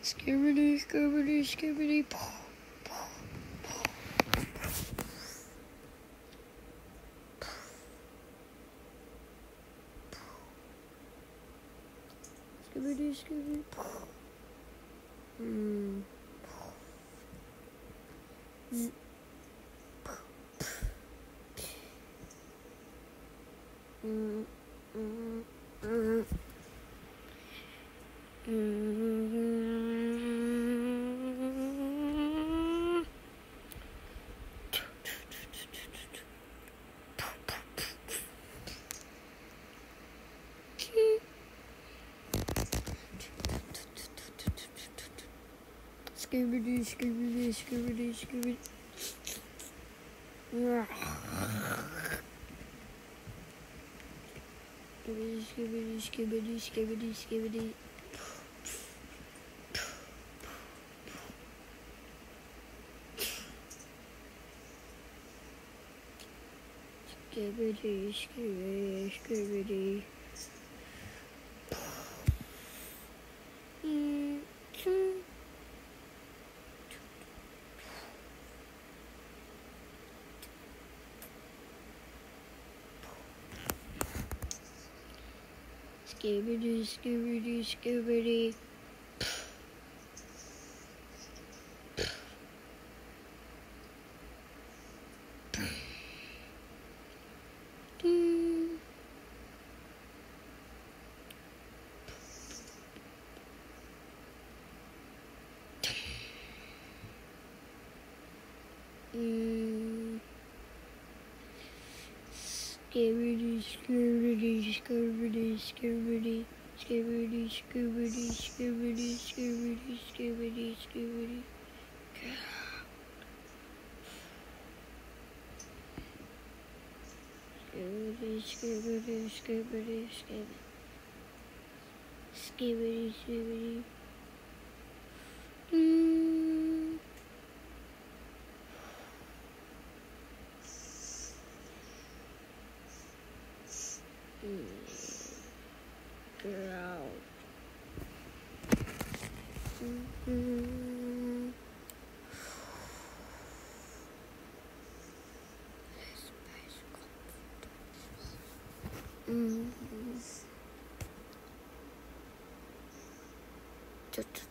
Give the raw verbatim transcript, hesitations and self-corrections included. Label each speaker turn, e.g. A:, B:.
A: Skibbity, skibbity, skibbity. Skibbity, skibbity. Mm. Z- mm, mm, mm. Mm. Skibbity, skibbity, skibbity, skibbity. Skibbity, skibbity, skibbity, skibbity. Skibbity, skibbity, skibbity. Mm. Skibbity, skibbity, skibbity. Mm. Mm. Skibbity, skibbity, skibbity, skibbity. Skibbity, skibbity, skibbity, skibbity, skibbity, skibbity. Skibbity, skibbity, skibbity, skibbity. Skibbity, skibbity. Mm. Mm. Girl. Mm-hmm. Mm-hmm.